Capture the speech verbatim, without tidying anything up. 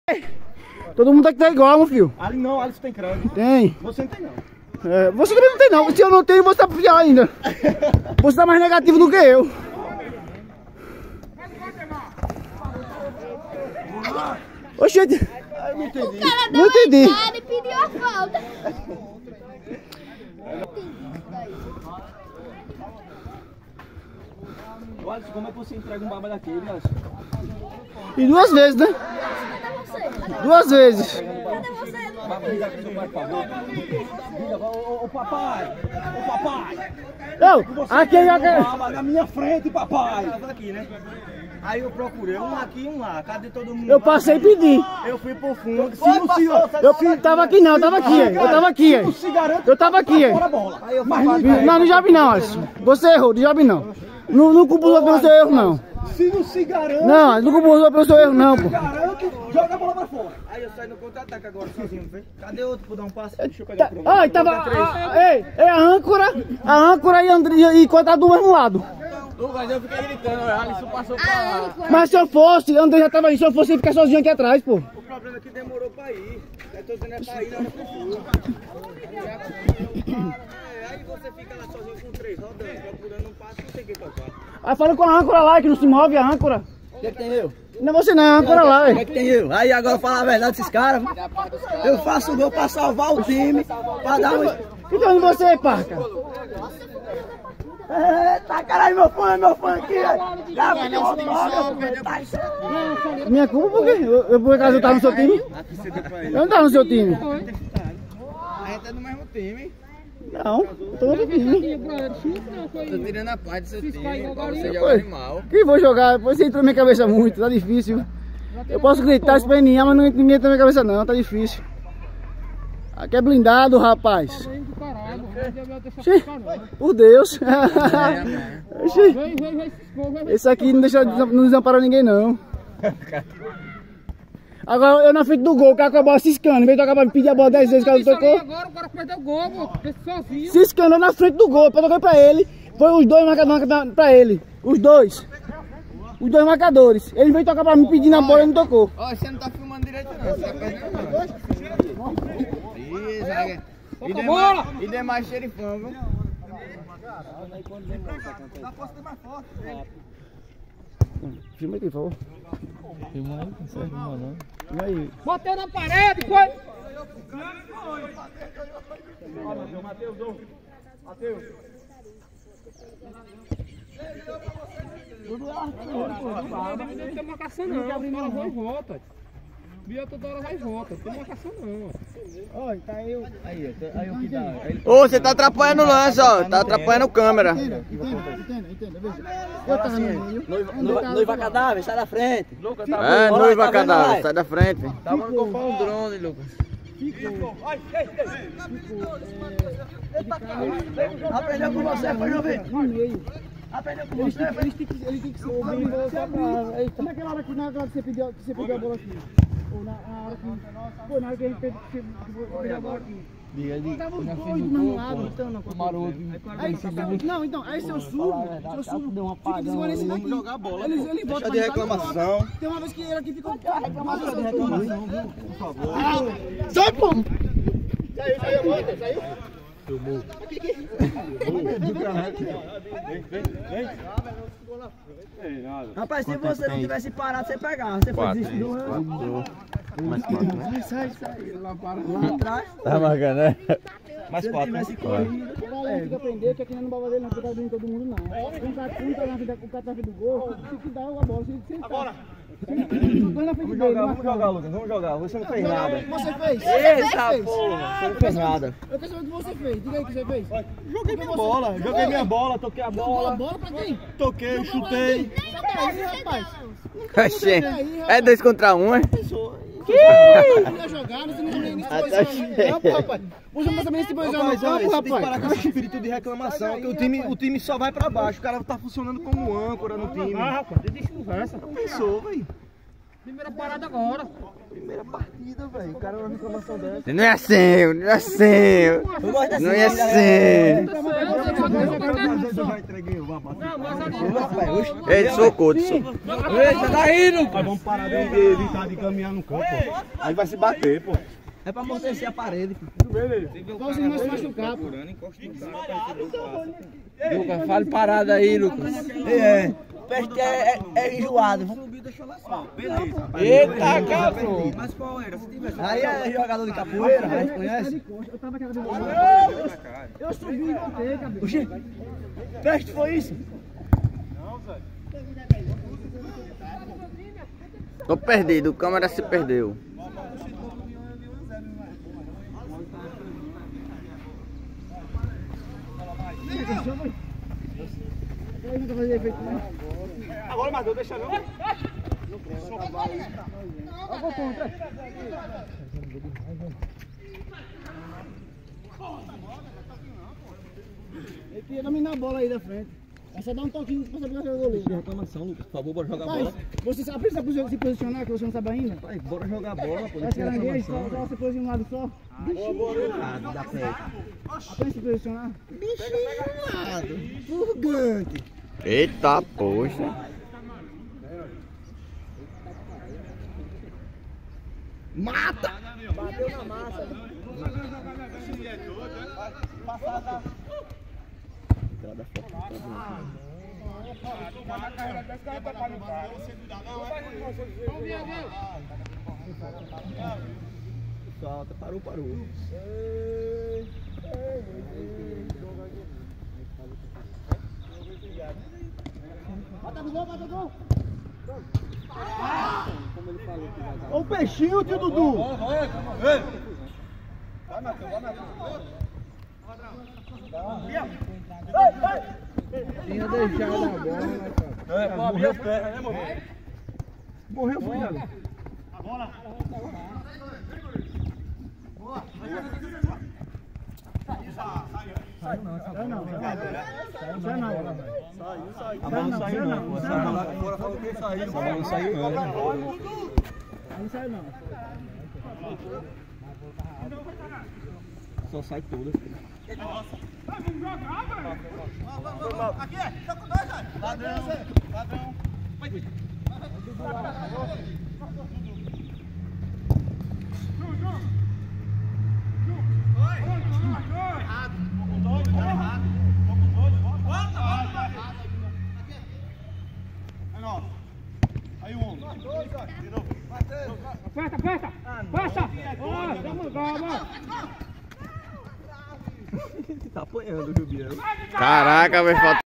Todo mundo aqui tá igual, meu filho. Ali não, ali você tem crédito. Tem. Você não tem não. É, você também não tem não. Se eu não tenho, você tá pior ainda. Você tá mais negativo do que eu. Oxente. Eu não entendi. O cara deu Não entendi. uma entrada e pediu a falta. Alisson, como é que você entrega um baba daquele, Alisson? E duas vezes, né? Cadê você? Duas vezes. Cadê você? Baba, liga aqui, por favor. Liga, ô, ô papai, ô papai. Não, aqui é Baba na minha frente, papai. Tava aqui, né? Aí eu procurei um aqui e um lá. Cadê todo mundo? eu passei e pedi. Eu fui pro fundo. Se não se... Eu fui, tava aqui não, eu tava aqui, eu tava aqui. Eu tava aqui. Fora a bola. Aí eu Mas, não, não jobe não, Alisson. Você errou, não jobe não. Não, não culpa os outros pelo seu erro, não. Se não se garante... Não, não culpa os outros pelo seu erro, não, pô. Garante, joga a bola pra fora. Aí eu saio no contra-ataque agora sozinho, vem. Cadê outro pra dar um passe? Deixa eu pegar Tá, pro ai, tava. A, ei, é a âncora, a âncora e André e Coitado do mesmo lado. Lucas, eu fiquei gritando, o Alisson passou pra... Mas se eu fosse, André já tava aí, se eu fosse, ele ficar sozinho aqui atrás, pô. O problema é que demorou pra ir. Eu tô dizendo é pra ir na hora que for. É, aí você fica lá sozinho com três rodando, procurando um passe, não tem quem tocar. Aí fala com a âncora lá, que não se move a âncora. O que é que tem eu? Não é você não, é a âncora lá, O que é velho. que tem eu? Aí agora fala a verdade desses caras. Eu faço o gol pra salvar o time, pra dar um... Fica onde você é, parca. Eita, caralho, meu fã, meu fã aqui. Já me deu uma Minha culpa por quê? Eu, eu por acaso eu tava no seu time? Eu não tava no seu time. A gente é do mesmo time. Não, eu tô no outro time. Tô tirando a parte do seu time, pra você Foi. jogar animal. Que vou jogar, depois você entrou na minha cabeça muito, tá difícil. Eu posso gritar, espernear, mas não, ninguém entra na minha cabeça não, tá difícil. Aqui é blindado, rapaz. Xê, por Deus. Xê, esse aqui não deixa, não desampara ninguém não. Agora eu na frente do gol, o cara com a bola ciscando, em vez de tocar pra me pedir a bola dez vezes, o cara não tocou. Agora o cara perdeu o gol, pô. Esse sozinho. Ciscando na frente do gol, eu toquei pra ele. Foi os dois marcadores pra ele. Os dois. Os dois marcadores. Ele veio tocar pra mim pedindo a bola e não tocou. Ó, você não tá filmando direito não, você tá perdendo não. Ih, zaga. E demais, e demais xerifão, viu? Dá força mais forte. Filma aqui, por favor. Filma aí, não serve não, não. Filma aí. Botei na parede, foi. Matheus, Matheus. Não tem marcação não, os caras vão e voltam. Bia toda hora vai e volta, não tem marcação não. Olha, tá eu. Aí, aí o que dá? Ô, você tá atrapalhando o lance, ó. Tá atrapalhando o câmera. Entenda, entenda, entenda, veja. Eu tava no meio. Noiva, noiva cadáver, sai da frente. Lucas, tá É, noiva cadáver, sai da frente. Tá bom que eu falo um drone, Lucas. Aprendeu com você, foi Jovinho? No meio. Aprendeu com Eles você, têm que, eles têm que, eles têm que se abrir. Se abrir. Como é aquela hora que, na hora que você pediu, que você pediu a bola aqui? Ou na, na hora que... Pô, na hora que a gente pediu, que você pediu a bola aqui. Diga, diga. Tava os dois do mesmo lado, então não. Maroto. Aí, não, então, aí se eu subo, se eu subo, fica desigual nesse daqui. jogar a bola. Ele, ele volta Deixa de reclamação. Tem uma vez que ele aqui ficou... Reclamação de reclamação, viu? Por favor. Sai, pô! Saiu, saiu, volta, saiu. Tomou. Vem, vem, vem. Rapaz, se você não tivesse parado, você pegava. Você foi desistir do ramo. Mais quatro, né? Sai, sai. Lá, para, lá atrás. Tá marcando, né? Mais Se ele quatro, né? tivesse corrido. Tem que aprender que aqui não é no baba dele, não, porque tá vindo todo mundo, não. Um cara um tá na frente, o cara tá na frente do gol, tem que dar a bola. Agora! Vamos jogar, vamos jogar, Lucas, vamos jogar. Você não fez nada. Você fez? Eita, porra! Você não fez nada. Eu quero saber o que você fez. Diga aí o que você fez. Joguei minha bola, joguei minha bola, toquei a bola. Bola pra quem? Toquei, chutei. Aí, rapaz. Oxê, é dois contra um, é? Que? Você não jogar, você não tem nem Ah, tá posição no cheio. campo, rapaz. Você não sabe nem se posicionar no Rapaz, olha, campo, você tem que parar rapaz. com esse espírito de reclamação, que o time, o time só vai pra baixo. O cara tá funcionando como âncora no time. Ah, rapaz, deixa de conversa. Pensou, velho. Primeira parada agora. Primeira partida, velho. O cara uma reclamação dessa. Não é assim, não é assim. Eu gosto dessa. Não é assim. Eu já entreguei o papo. Ele socou, socou. Eita, daí, Lucas. Vamos parar de evitar de caminhar no campo, pô. Aí vai se bater, pô. É pra amortecer a parede. Igual se não se machucar, pô. Lucas, fale parado aí, Lucas. É. Peste é, é, é enjoado. Eita, cabrão. Mas qual era? Aí é jogador de capoeira, a gente conhece? Eu tava aquela vez. Eu subi e voltei, cabelo. Oxi, peste foi isso? Tô perdido, o câmera se perdeu. Agora, Matheus, deixa não. Ele queria dominar a bola aí da frente. É só dar um toquinho pra saber que é o goleiro. De reclamação, Lucas, por favor, bora jogar Pai, bola. você sabe precisa se posicionar, que você não sabe ainda? Pai, bora jogar bola, pô. Vai ser caranguejo, só só você pôs de um lado só. Ah, dá pé. Aprende a se posicionar. Furgante. Eita, poxa. Mata! Bateu na massa. Solta, parou, parou. Bota no gol, bota no gol. Ô o peixinho, tio Dudu! Tinha deixado a bola, né, cara? É, morreu as pernas, né, morreu? Morreu, foi já. A bola. Saiu não, saiu não. Saiu não. A bola não saiu não. Essa bola lá fora falou que saiu. A bola não saiu não. Não saiu não. Só sai toda. Aqui é, tá com dois, velho. Ladrão, ladrão. Aí um. De novo. Aperta, aperta! Passa! Ó, vamos, vamos! Tá apanhando o Jubiano. Caraca, vai faltar.